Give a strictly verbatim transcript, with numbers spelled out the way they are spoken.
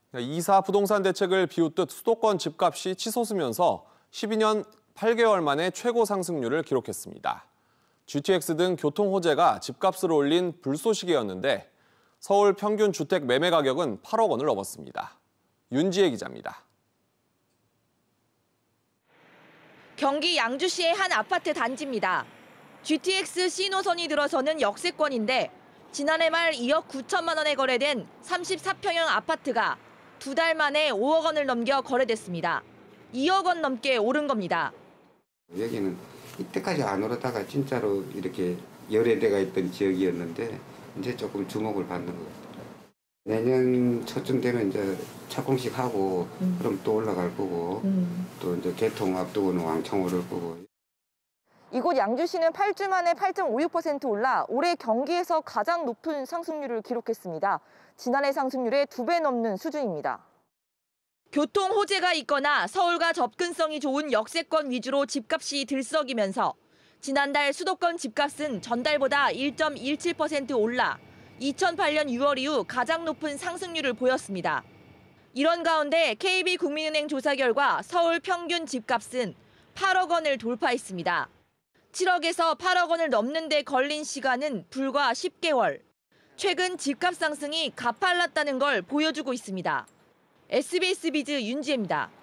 이사 부동산 대책을 비웃듯 수도권 집값이 치솟으면서 십이 년 팔 개월 만에 최고 상승률을 기록했습니다. 지티엑스 등 교통 호재가 집값을 올린 불쏘시개였는데 서울 평균 주택 매매 가격은 팔억 원을 넘었습니다. 윤지혜 기자입니다. 경기 양주시의 한 아파트 단지입니다. 지티엑스 C노선이 들어서는 역세권인데 지난해 말 이억 구천만 원에 거래된 삼십사 평형 아파트가 두 달 만에 오억 원을 넘겨 거래됐습니다. 이억 원 넘게 오른 겁니다. 여기는 이때까지 안 오르다가 진짜로 이렇게 열애대가 있던 지역이었는데 이제 조금 주목을 받는 것 같아요. 내년 초쯤 되면 이제 착공식 하고 음. 그럼 또 올라갈 거고 음. 또 이제 개통 앞두고는 왕창 오를 거고. 이곳 양주시는 팔 주 만에 팔 점 오육 퍼센트 올라 올해 경기에서 가장 높은 상승률을 기록했습니다. 지난해 상승률의 두 배 넘는 수준입니다. 교통 호재가 있거나 서울과 접근성이 좋은 역세권 위주로 집값이 들썩이면서 지난달 수도권 집값은 전달보다 일 점 일칠 퍼센트 올라 이천팔 년 유월 이후 가장 높은 상승률을 보였습니다. 이런 가운데 케이비국민은행 조사 결과 서울 평균 집값은 팔억 원을 돌파했습니다. 칠억에서 팔억 원을 넘는 데 걸린 시간은 불과 십 개월. 최근 집값 상승이 가팔랐다는 걸 보여주고 있습니다. 에스비에스 비즈 윤지혜입니다.